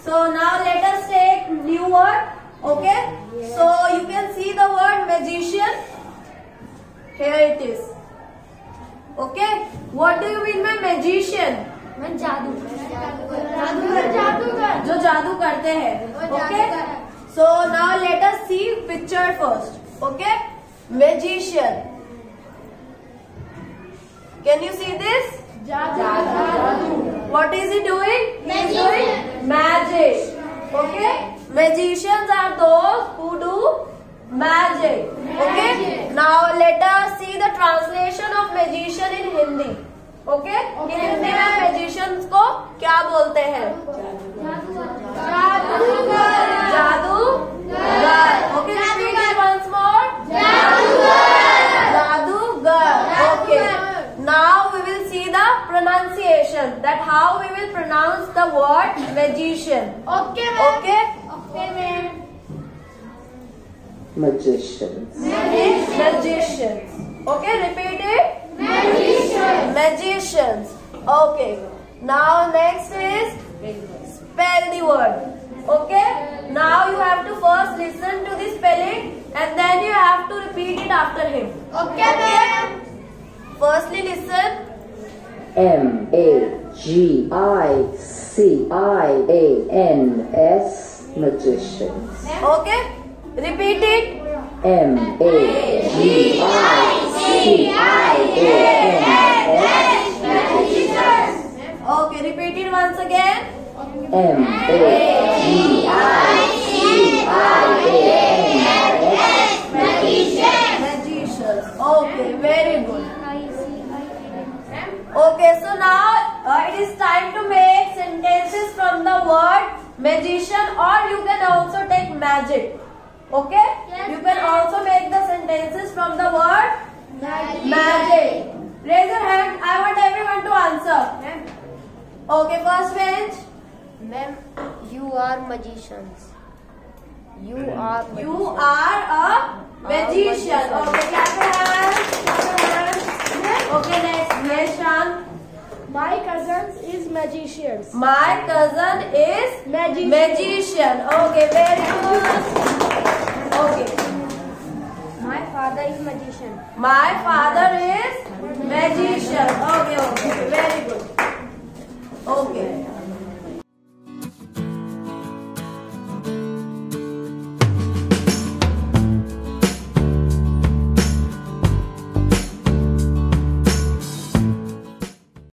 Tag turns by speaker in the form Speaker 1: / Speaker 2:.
Speaker 1: So now let us take new word. Okay. Yes. So you can see the word magician. Here it is. Okay. What do you mean by magician? जादूगर जो जादू करते हैं. Okay. So now let us see picture first. Okay. Magician. Can you see this? What is he doing? Magic. Okay. Magicians are those who do magic. Okay. Now let us see the translation of magician in Hindi. Okay. कि हिंदी में magicians को क्या बोलते हैं? जादूगर. Okay. Repeat it once more. जादूगर. Okay. Now we will see the pronunciation. That how we will pronounce the word magician. Okay. Okay. Okay, ma'am.
Speaker 2: Magicians.
Speaker 1: Magicians. Okay, repeat it. Magicians. Okay. Now next is spell the word. Okay. Now you have to first listen to the spelling and then you have to repeat it after him. Okay, ma'am. Firstly listen.
Speaker 2: Magicians. Magicians.
Speaker 1: Okay. Repeat it.
Speaker 2: Magicians.
Speaker 1: Okay. Repeat it once again. Magicians. Okay. Very good. Okay. So now it is time to make sentences from the word magician, or you can also take magic. Okay? Yes, you can also make the sentences from the word magic. Raise your hand. I want everyone to answer. Okay, first bench.
Speaker 3: Ma'am, you are magicians. You are
Speaker 1: a magician. Okay, clap your hands. Okay, next Shant.
Speaker 4: My cousin is magicians.
Speaker 1: My cousin is magician. Okay, very good. Okay.
Speaker 4: My father is magician.
Speaker 1: My father is magician. Okay, very good.